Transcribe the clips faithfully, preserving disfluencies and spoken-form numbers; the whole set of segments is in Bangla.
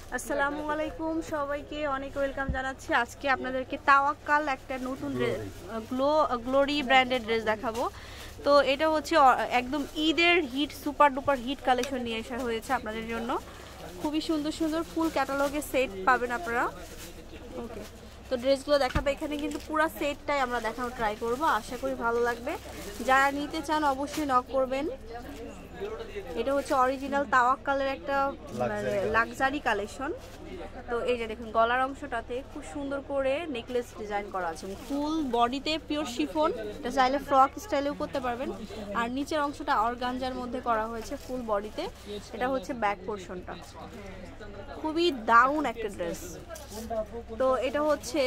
আসসালামু আলাইকুম সবাইকে অনেক ওয়েলকাম জানাচ্ছি। আজকে আপনাদেরকে তাওয়াক্কাল একটা নতুন গ্লো গ্লোরি ব্র্যান্ডের ড্রেস দেখাবো। তো এটা হচ্ছে একদম ঈদের hit super duper hit collection নিয়ে আসা হয়েছে আপনাদের জন্য। খুবই সুন্দর সুন্দর ফুল ক্যাটালগের সেট পাবেন আপনারা। ওকে, তো ড্রেসগুলো দেখাবে এখানে কিন্তু পুরো সেটটাই আমরা দেখানো ট্রাই করব, আশা করি ভালো লাগবে। যারা নিতে চান অবশ্যই নক করবেন। এটা হচ্ছে অরিজিনাল তাওয়াক্কালের একটা লাক্সারি কালেকশন। তো এই যে দেখুন গলার অংশটাতে খুব সুন্দর করে নেকলেস ডিজাইন করা আছে, ফুল বডিতে পিওর শিফন, এটা চাইলে ফ্রক স্টাইলেও করতে পারবেন। আর নিচের অংশটা অর্গানজার মধ্যে করা হয়েছে ফুল বডিতে। এটা হচ্ছে ব্যাক পোর্শনটা, খুবই দারুণ একটা ড্রেস। তো এটা হচ্ছে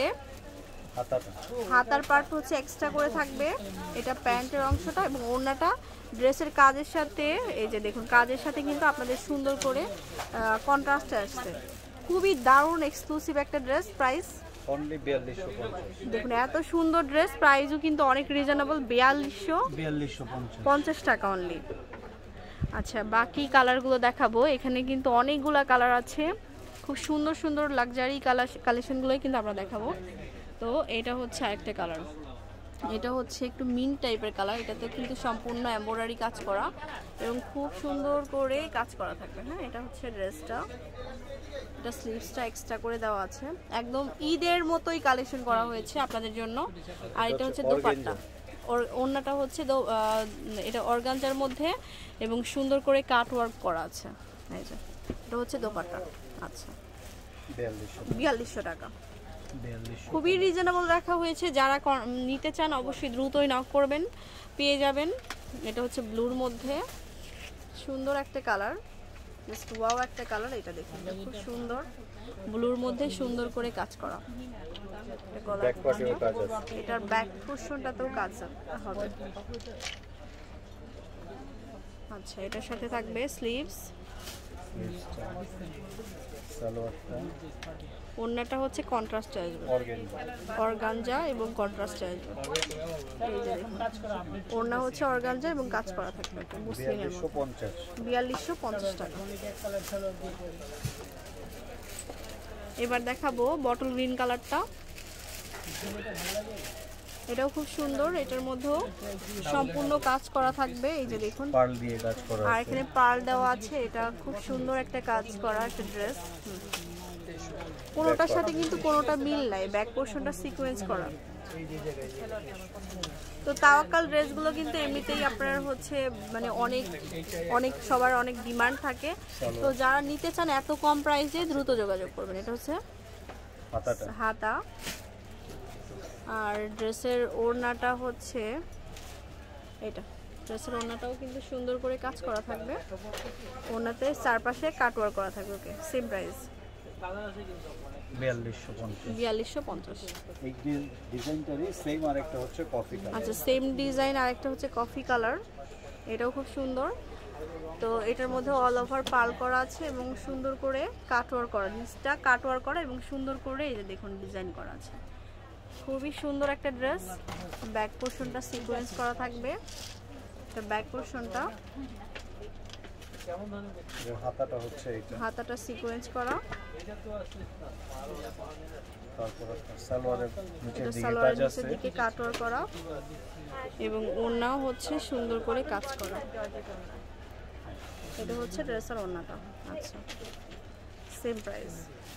হাতার পার্ট হচ্ছে এক্সট্রা করে থাকবে, এটা প্যান্টের অংশটা এবং ওড়নাটা ড্রেসের কাজের সাথে, এই যে দেখুন কাজের সাথে কিন্তু আপনাদের সুন্দর করে কন্ট্রাস্ট আসছে। খুবই দারুণ এক্সক্লুসিভ একটা ড্রেস। প্রাইস অনলি বিয়াল্লিশশো পঞ্চাশ। দেখুন এত সুন্দর ড্রেস, প্রাইসও কিন্তু অনেক রিজনেবল, বিয়াল্লিশশো পঞ্চাশ টাকা অনলি। আচ্ছা, বাকি কালারগুলো দেখাবো। এখানে কিন্তু অনেকগুলা কালার আছে, খুব সুন্দর সুন্দর লাক্সারি কালার কালেকশনগুলোই কিন্তু আমরা দেখাবো। তো এটা হচ্ছে আরেকটা কালার, এটা হচ্ছে একটু মিন্ট টাইপের কালার। এটাতে কিন্তু সম্পূর্ণ এমব্রয়ডারি কাজ করা এবং খুব সুন্দর করে কাজ করা থাকবে। হ্যাঁ, এটা হচ্ছে ড্রেসটা, এটা স্লিভসটা এক্সট্রা করে দেওয়া আছে, একদম ঈদের মতোই কালেকশন করা হয়েছে আপনাদের জন্য। আর এটা হচ্ছে দোপাট্টা, ওড়নাটা হচ্ছে এটা অর্গানজার মধ্যে এবং সুন্দর করে কাট ওয়ার্ক করা আছে। এই যে এটা হচ্ছে দোপাট্টা। আচ্ছা, বিয়াল্লিশশো টাকা, খুবই রিজনেবল রাখা হয়েছে। যারা নিতে চান অবশ্যই দ্রুতই নক করবেন, পেয়ে যাবেন। এটা হচ্ছে ব্লুর মধ্যে সুন্দর একটা কালার, জাস্ট ওয়াও একটা কালার। এটা দেখুন খুব সুন্দর, ব্লুর মধ্যে সুন্দর করে কাজ করা। এটার ব্যাক পোর্শনটাতেও কাজ হবে। আচ্ছা, এটার সাথে থাকবে স্লিভস, ওড়নাটা হচ্ছে কন্ট্রাস্ট আসবে, অর্গানজা এবং কন্ট্রাস্ট আসবে। এই যে দেখুন ওড়না হচ্ছে অর্গানজা এবং কাজ করা থাকবে মুসলিমের মধ্যে। বিয়াল্লিশশো পঞ্চাশ টাকা। এবার দেখাবো বটল গ্রিন কালারটা, এটাও খুব সুন্দর। এটার মধ্যেও সম্পূর্ণ কাজ করা থাকবে, এই যে দেখুন পার্ল দিয়ে কাজ করা আছে, আর এখানে পার্ল দেওয়া আছে। এটা খুব সুন্দর একটা কাজ করা একটা ড্রেস, কোনোটার সাথে কিন্তু কোনোটা মিল নাই, ব্যাক পোর্শনটা সিকোয়েন্স করা। তো তাওয়াক্কাল ড্রেসগুলো কিন্তু এমনিতেই আপনার হচ্ছে মানে অনেক অনেক সবার অনেক ডিমান্ড থাকে। তো যারা নিতে চান এত কম প্রাইসে দ্রুত যোগাযোগ করবেন। এটা হচ্ছে হাতা, আর ড্রেসের ওড়নাটা হচ্ছে এটা, ড্রেসের ওড়নাটাও কিন্তু সুন্দর করে কাজ করা থাকবে, ওড়নাতে চারপাশে কাটওয়ার্ক করা থাকবে। ওকে, সেম প্রাইস বিয়াল্লিশশো পঞ্চাশ। এই ডিজাইনটারই সেম আরেকটা হচ্ছে কফি কালার। আচ্ছা, সেম ডিজাইন আরেকটা হচ্ছে কফি কালার, এটাও খুব সুন্দর। তো এটার মধ্যে অল ওভার পার্ল করা আছে এবং সুন্দর করে কাটওয়ার্ক করা, নিচটা কাটওয়ার্ক করা এবং সুন্দর করে এই যে দেখুন ডিজাইন করা আছে। খুবই সুন্দর একটা ড্রেস, ব্যাক পোর্শনটা সিকোয়েন্স করা থাকবে। এটা ব্যাক পোর্শনটা, হাতাটা হচ্ছে এটা, হাতাটা সিকোয়েন্স করা। তারপর সালোয়ারের নিচের দিকে সালোয়ারের কাজ আছে, নিচের দিকে কাটওয়ার্ক করা এবং ওড়নাও হচ্ছে সুন্দর করে কাজ করা। এটা হচ্ছে ড্রেসের ওড়নাটা। আচ্ছা, সেম প্রাইস।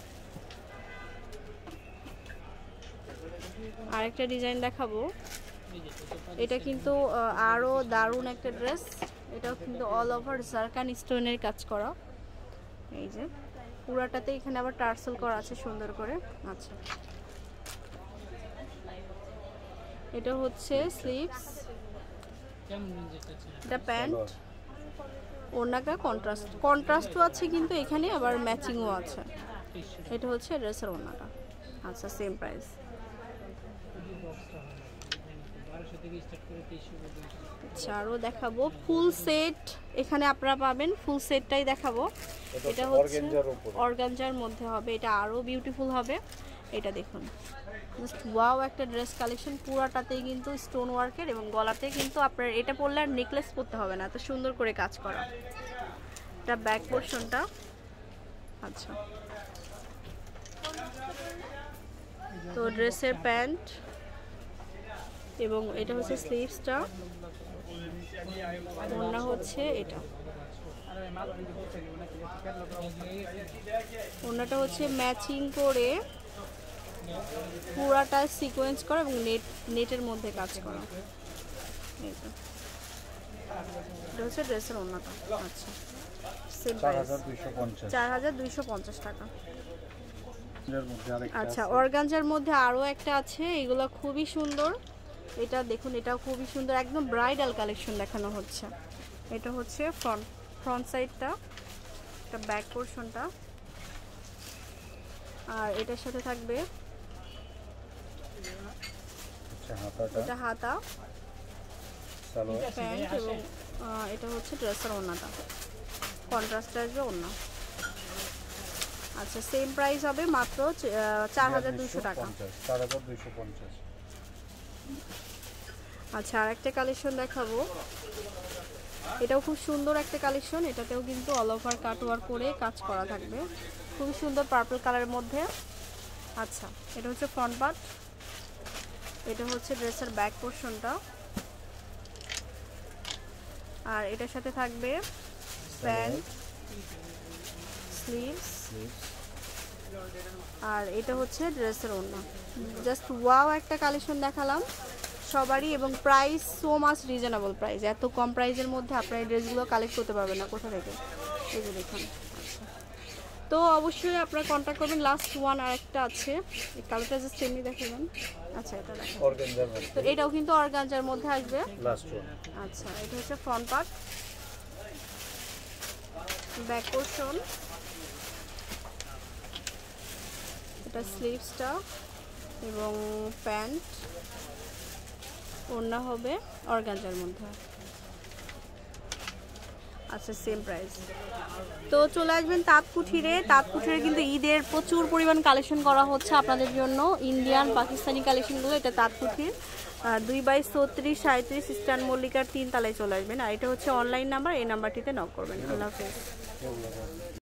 আরেকটা ডিজাইন দেখাবো, এটা কিন্তু আরো দারুণ একটা ড্রেস। এটাও কিন্তু অল ওভার জারকান স্টোনের কাজ করা, এই যে পুরাটাতে এখানে আবার টার্সেল করা আছে সুন্দর করে। আচ্ছা, এটা হচ্ছে স্লিভস, এটা প্যান্ট, ওড়নাটা কন্ট্রাস্ট কন্ট্রাস্টও আছে কিন্তু এখানে আবার ম্যাচিংও আছে। এটা হচ্ছে ড্রেসের ওড়নাটা। আচ্ছা, সেম প্রাইস। আচ্ছা, আরও দেখাবো ফুল সেট, এখানে আপনারা পাবেন ফুল সেটটাই দেখাবো। এটা হচ্ছে অর্গানজার মধ্যে হবে, এটা আরও বিউটিফুল হবে। এটা দেখুন জাস্ট ওয়াও একটা ড্রেস কালেকশন, পুরাটাতেই কিন্তু স্টোন ওয়ার্কের এবং গলাতে কিন্তু আপনার এটা পরলে আর নেকলেস পরতে হবে না, এত সুন্দর করে কাজ করা। এটা ব্যাক পোর্শনটা, আচ্ছা, তো ড্রেসের প্যান্ট এবং এটা হচ্ছে স্লিভসটা, ওড়না হচ্ছে এটা, ওড়নাটা হচ্ছে ম্যাচিং করে পুরাটা সিকোয়েন্স করা এবং নেট নেটের মধ্যে কাজ করা। এটা হচ্ছে ড্রেসের ওড়নাটা। আচ্ছা, চার হাজার দুইশো পঞ্চাশ টাকা। আচ্ছা, অর্গানজার মধ্যে আরও একটা আছে, এগুলো খুবই সুন্দর। এটা দেখুন, এটাও খুবই সুন্দর, একদম ব্রাইডাল কালেকশন দেখানো হচ্ছে। এটা হচ্ছে ফ্রন্ট ফ্রন্ট সাইডটা, এটা ব্যাক পোর্শনটা, আর এটার সাথে থাকবে এটা হাতা, প্যান্ট এবং এটা হচ্ছে ড্রেসের ওড়নাটা, কন্ট্রাস্ট আসবে ওড়না। আচ্ছা, সেম প্রাইস হবে মাত্র চার হাজার দুইশো টাকা। আচ্ছা, আর একটা কালেকশন দেখাবো, এটাও খুব সুন্দর একটা কালেকশন। এটাতেও কিন্তু অল ওভার কাটওয়ার করে কাজ করা থাকবে, খুবই সুন্দর পার্পল কালারের মধ্যে। আচ্ছা, এটা হচ্ছে ফ্রন্ট পার্ট, এটা হচ্ছে ড্রেসের ব্যাক পোর্শনটা, আর এটার সাথে থাকবে প্যান্ট, স্লিভস, আর এটা হচ্ছে ড্রেসের ওড়না। জাস্ট ওয়াও একটা কালেকশন দেখালাম সবারই, এবং price so much reasonable price. এত কম প্রাইসের মধ্যে আপনারা এই ড্রেসগুলো কালেক্ট করতে পারবেন না কোথা থেকে, এই যে দেখুন। আচ্ছা, তো অবশ্যই আপনারা কন্ট্যাক্ট করবেন। লাস্ট ওয়ান আর একটা আছে, এই কালারটা জাস্ট এমনি দেখাবেন। আচ্ছা, এটা দেখুন, তো এটাও কিন্তু অর্গানজার মধ্যে আসবে লাস্ট ওয়ান। আচ্ছা, এটা হচ্ছে ফ্রন্ট পার্ট, ব্যাক পোর্শন, এটা স্লিভসটা এবং প্যান্ট, ওড়না হবে অর্গানজার মধ্যে। আচ্ছা, সেম প্রাইস। তো চলে আসবেন তাঁতকুঠিরে। তাঁতকুঠিরে কিন্তু ঈদের প্রচুর পরিমাণ কালেকশন করা হচ্ছে আপনাদের জন্য, ইন্ডিয়ান পাকিস্তানি কালেকশনগুলো। এটা তাঁতকুঠির দুই বাই ছত্রিশ সাঁত্রিশ ইস্টার্ন মল্লিকার তিন তলায় চলে আসবেন। আর এটা হচ্ছে অনলাইন নাম্বার, এই নাম্বারটিতে নক করবেন। আল্লাহ হাফেজ।